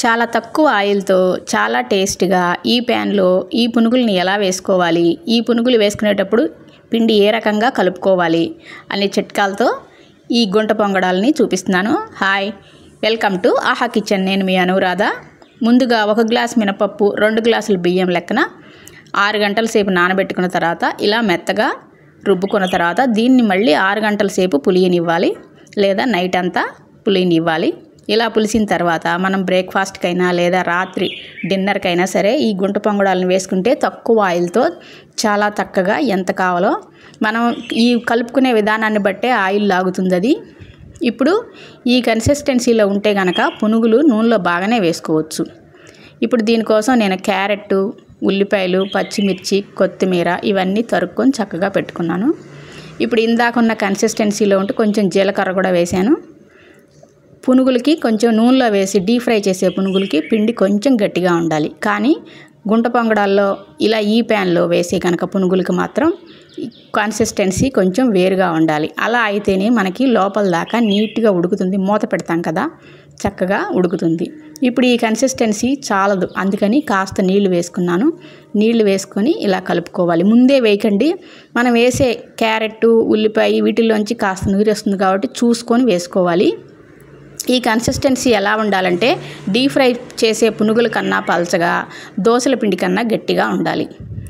చాలా తక్కువ ఆయిల్తో చాలా టేస్ట్గా ఈ ప్యాన్లో ఈ పునుగుల్ని ఎలా వేసుకోవాలి, ఈ పునుగులు వేసుకునేటప్పుడు పిండి ఏ రకంగా కలుపుకోవాలి అనే చిట్కాలతో ఈ గుంట పొంగడాలని చూపిస్తున్నాను. Hi, welcome to Aha kitchen. నేను మీ అనురాధ. ముందుగా 1 గ్లాస్ మినపప్పు, 2 గ్లాసుల బియ్యం లెక్కన 6 గంటల సేపు నానబెట్టుకున్న తర్వాత ఇలా మెత్తగా రుబ్బుకున్న తర్వాత దీన్ని మళ్ళీ 6 గంటల సేపు పులియనివ్వాలి, లేదా నైట్ అంతా పులియనివ్వాలి. ఇలా పులిసిన తర్వాత మనం బ్రేక్ఫాస్ట్కైనా లేదా రాత్రి డిన్నర్కైనా సరే ఈ గుంట పొంగడాలను వేసుకుంటే తక్కువ ఆయిల్తో చాలా చక్కగా ఎంత కావాలో మనం ఈ కలుపుకునే విధానాన్ని బట్టే ఆయిల్ లాగుతుంది అది. ఇప్పుడు ఈ కన్సిస్టెన్సీలో ఉంటే కనుక పునుగులు నూనెలో బాగానే వేసుకోవచ్చు. ఇప్పుడు దీనికోసం నేను క్యారెట్, ఉల్లిపాయలు, పచ్చిమిర్చి, కొత్తిమీర ఇవన్నీ తరుక్కొని చక్కగా పెట్టుకున్నాను. ఇప్పుడు ఇందాక ఉన్న కన్సిస్టెన్సీలో ఉంటే కొంచెం జీలకర్ర కూడా వేసాను. పునుగులకి కొంచెం నూనెలో వేసి డీప్ ఫ్రై చేసే పునుగులకి పిండి కొంచెం గట్టిగా ఉండాలి. కానీ గుంట పొంగడాల్లో ఇలా ఈ ప్యాన్లో వేసే కనుక పునుగులకి మాత్రం కన్సిస్టెన్సీ కొంచెం వేరుగా ఉండాలి. అలా అయితేనే మనకి లోపల దాకా నీట్గా ఉడుకుతుంది. మూత పెడతాం కదా, చక్కగా ఉడుకుతుంది. ఇప్పుడు ఈ కన్సిస్టెన్సీ చాలదు, అందుకని కాస్త నీళ్లు వేసుకున్నాను. నీళ్లు వేసుకొని ఇలా కలుపుకోవాలి. ముందే వేయకండి, మనం వేసే క్యారెట్, ఉల్లిపాయ వీటిల్లోంచి కాస్త నీరు వస్తుంది కాబట్టి చూసుకొని వేసుకోవాలి. ఈ కన్సిస్టెన్సీ ఎలా ఉండాలంటే డీప్ ఫ్రై చేసే పునుగుల కన్నా పలచగా, దోసల పిండి కన్నా గట్టిగా ఉండాలి.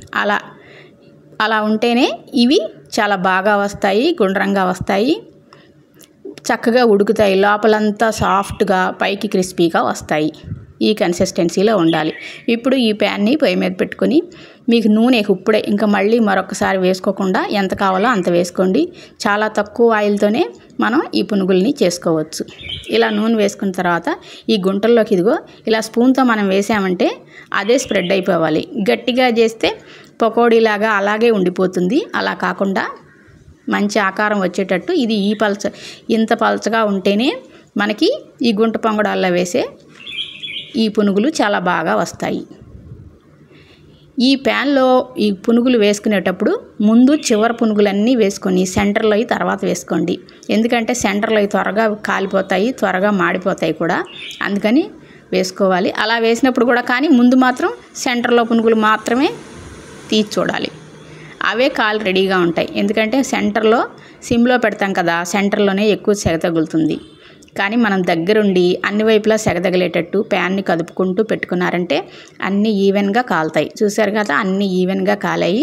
అలా ఉంటేనే ఇవి చాలా బాగా వస్తాయి, గుండ్రంగా వస్తాయి, చక్కగా ఉడుకుతాయి, లోపలంతా సాఫ్ట్గా పైకి క్రిస్పీగా వస్తాయి. ఈ కన్సిస్టెన్సీలో ఉండాలి. ఇప్పుడు ఈ ప్యాన్ని పొయ్యి మీద పెట్టుకొని మీకు నూనె ఇప్పుడే ఇంకా మళ్ళీ మరొకసారి వేసుకోకుండా ఎంత కావాలో అంత వేసుకోండి. చాలా తక్కువ ఆయిల్తోనే మనం ఈ పునుగుల్ని చేసుకోవచ్చు. ఇలా నూనె వేసుకున్న తర్వాత ఈ గుంటల్లోకి ఇదిగో ఇలా స్పూన్తో మనం వేసామంటే అదే స్ప్రెడ్ అయిపోవాలి. గట్టిగా చేస్తే పకోడీలాగా అలాగే ఉండిపోతుంది. అలా కాకుండా మంచి ఆకారం వచ్చేటట్టు ఇది ఇంత పలచగా ఉంటేనే మనకి ఈ గుంట పొంగడాల్లో వేసే ఈ పునుగులు చాలా బాగా వస్తాయి. ఈ ప్యాన్లో ఈ పునుగులు వేసుకునేటప్పుడు ముందు చివరి పునుగులన్నీ వేసుకొని సెంటర్లో తర్వాత వేసుకోండి. ఎందుకంటే సెంటర్లో త్వరగా కాలిపోతాయి, త్వరగా మాడిపోతాయి కూడా, అందుకని వేసుకోవాలి. అలా వేసినప్పుడు కూడా కానీ ముందు మాత్రం సెంటర్లో పునుగులు మాత్రమే తీసి చూడాలి. అవే కాలు రెడీగా ఉంటాయి. ఎందుకంటే సెంటర్లో సిమ్లో పెడతాం కదా, సెంటర్లోనే ఎక్కువ సెగ తగులుతుంది. కానీ మనం దగ్గరుండి అన్ని వైపులా సెగ తగిలేటట్టు ప్యాన్ని కదుపుకుంటూ పెట్టుకున్నారంటే అన్నీ ఈవెన్గా కాలుతాయి. చూసారు కదా, అన్నీ ఈవెన్గా కాలాయి.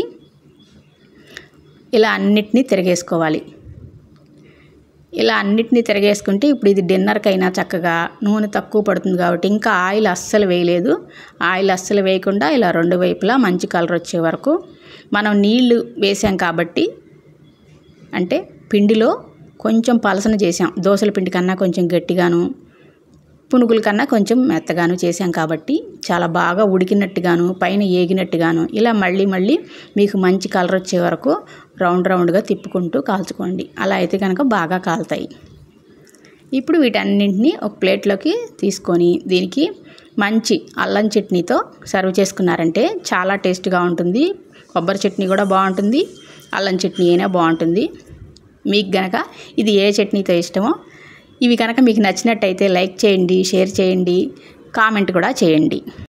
ఇలా అన్నిటినీ తిరగేసుకోవాలి. ఇలా అన్నిటినీ తిరగేసుకుంటే ఇప్పుడు ఇది డిన్నర్కైనా చక్కగా నూనె తక్కువ పడుతుంది కాబట్టి ఇంకా ఆయిల్ అస్సలు వేయలేదు. ఆయిల్ అస్సలు వేయకుండా ఇలా 2 వైపులా మంచి కలర్ వచ్చే వరకు మనం నీళ్లు వేసాం కాబట్టి, అంటే పిండిలో కొంచెం పలసన చేసాం. దోసల పిండి కన్నా కొంచెం గట్టిగాను, పునుగుల కన్నా కొంచెం మెత్తగాను చేసాం కాబట్టి చాలా బాగా ఉడికినట్టుగాను పైన ఏగినట్టుగాను ఇలా మళ్ళీ మీకు మంచి కలర్ వచ్చే వరకు రౌండ్గా తిప్పుకుంటూ కాల్చుకోండి. అలా అయితే కనుక బాగా కాలుతాయి. ఇప్పుడు వీటన్నింటినీ ఒక ప్లేట్లోకి తీసుకొని దీనికి మంచి అల్లం చట్నీతో సర్వ్ చేసుకున్నారంటే చాలా టేస్ట్గా ఉంటుంది. కొబ్బరి చట్నీ కూడా బాగుంటుంది, అల్లం చట్నీ అయినా బాగుంటుంది. మీకు గనక ఇది ఏ చట్నీతో ఇష్టమో ఇవి కనుక మీకు నచ్చినట్టయితే లైక్ చేయండి, షేర్ చేయండి, కామెంట్ కూడా చేయండి.